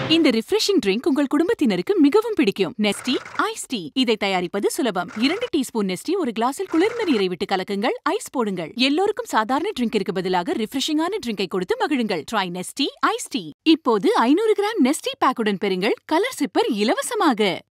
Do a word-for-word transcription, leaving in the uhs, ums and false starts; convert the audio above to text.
இந்த refreshing drink உங்கள் குடும்பத்தினருக்கு மிகவும் பிடிக்கும். Nestea ice tea. இதை தயாரிப்பது சுலபம். இரண்டு டீஸ்பூன் நெஸ்டி ஒரு கிளாஸில் குளிர்ந்த நீரை விட்டு கலக்குங்கள். ஐஸ் போடுங்கள். எல்லோருக்கும் சாதாரண ட்ரிங்கிற்கு பதிலாக ரிஃப்ரெஷிங்கான ட்ரிங்கை கொடுத்து மகிழுங்கள். Try Nestea ice tea. இப்போது ஐநூறு கிராம் நெஸ்டி பேக்குடன் பெறுங்கள். கலர் சிப்பர் இலவசமாக.